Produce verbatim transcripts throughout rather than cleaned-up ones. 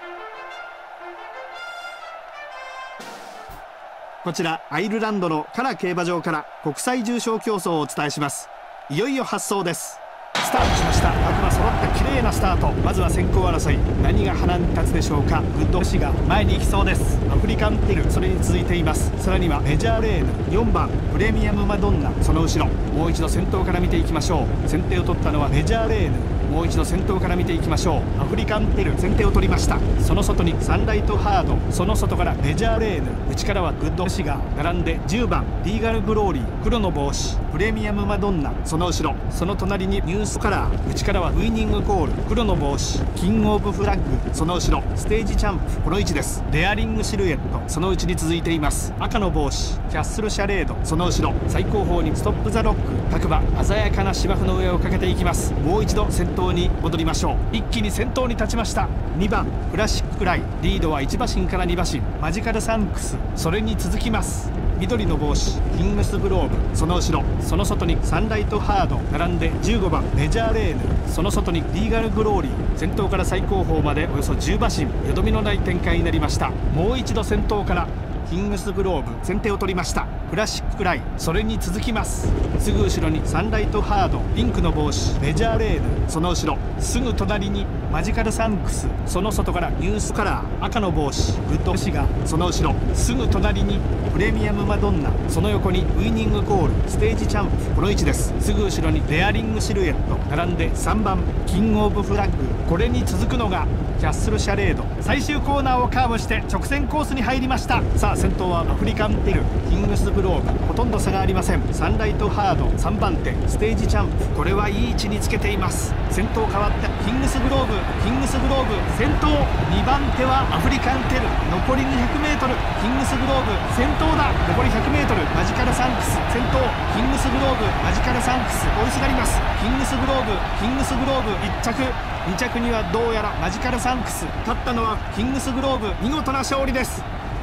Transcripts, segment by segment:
こちらアイルランドのカラ競馬場から国際重賞競争をお伝えします。いよいよ発走です。スタートしました。悪魔揃った綺麗なスタート。まずは先行争い、何が花に立つでしょうか。グッドシが前に行きそうです。アフリカンティル、それに続いています。さらにはメジャーレーヌ、よんばんプレミアムマドンナ、その後ろ。もう一度先頭から見ていきましょう。先手を取ったのはメジャーレーヌ。もう一度先頭から見ていきましょう。アフリカンティル、先手を取りました。その外にサンライトハード、その外からメジャーレーヌ、内からはグッドシガー、並んでじゅうばんリーガルグローリー、黒の帽子プレミアムマドンナ、その後ろ。その隣にニュースカラー、内からはウイニングコール、黒の帽子キングオブフラッグ、その後ろ。ステージチャンプ、この位置です。デアリングシルエット、そのうちに続いています。赤の帽子キャッスルシャレード、その後ろ。最後方にストップザロック、各馬鮮やかな芝生の上をかけていきます。もう一度先頭に戻りましょう。一気に先頭に立ちました。にばんクラシッククライ、リードはいちばしんからにばしん、マジカルサンクス、それに続きます。緑の帽子キングスグローブ、その後ろ。その外にサンライトハード、並んでじゅうごばんメジャーレーヌ、その外にリーガルグローリー。先頭から最後方までおよそじゅうばしん、よどみのない展開になりました。もう一度先頭からキングスグローブ、先手を取りました。クラシッククライ、それに続きます。すぐ後ろにサンライトハード、ピンクの帽子メジャーレーヌ、その後ろ。すぐ隣にマジカルサンクス、その外からニュースカラー、赤の帽子グッドシガー、その後ろ。すぐ隣にプレミアムマドンナ、その横にウイニングコール、ステージチャンプ、この位置です。すぐ後ろにデアリングシルエット、並んでさんばんキングオブフラッグ、これに続くのがキャッスルシャレード。最終コーナーをカーブして直線コースに入りました。さあ先頭はアフリカンティル、キングスグローブ、ほとんど差がありません。サンライトハードさんばんて、ステージチャンプ、これはいい位置につけています。先頭変わってキングスグローブ、キングスグローブ先頭。にばんてはアフリカンテル、残り にひゃくメートル、キングスグローブ先頭だ。残り ひゃくメートル、マジカルサンクス先頭。キングスグローブ、マジカルサンクス追いすがります。キングスグローブ、キングスグローブいっちゃく、にちゃくにはどうやらマジカルサンクス。勝ったのはキングスグローブ、見事な勝利です。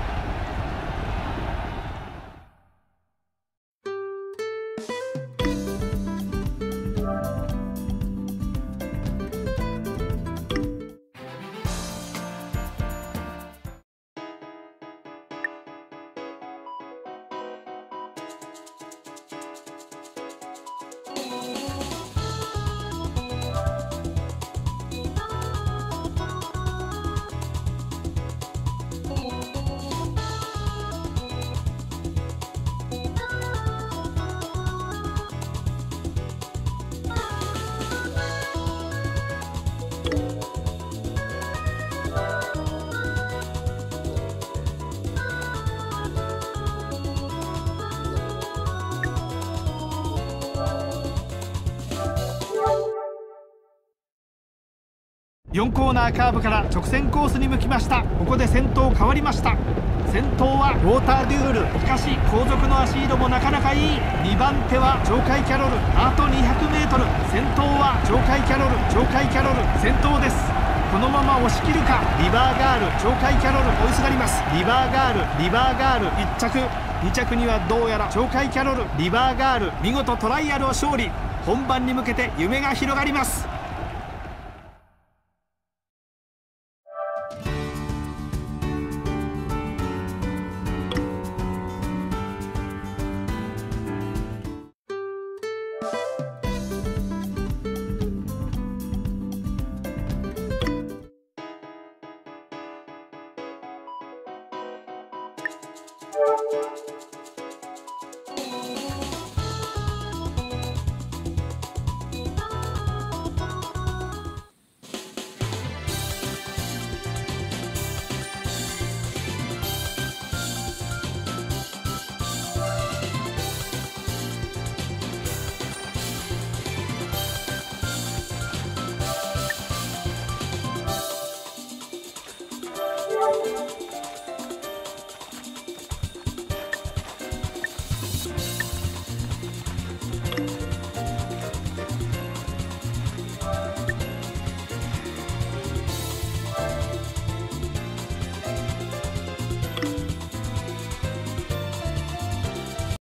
よんコーナーカーブから直線コースに向きました。ここで先頭変わりました。先頭はウォーターデュール、しかし後続の足色もなかなかいい。にばんては鳥海キャロル、あと にひゃくメートル。先頭は鳥海キャロル、鳥海キャロル先頭です。このまま押し切るか。リバーガール、鳥海キャロル追いすがります。リバーガール、リバーガールいっちゃく、にちゃくにはどうやら鳥海キャロル、リバーガール見事トライアルを勝利。本番に向けて夢が広がります。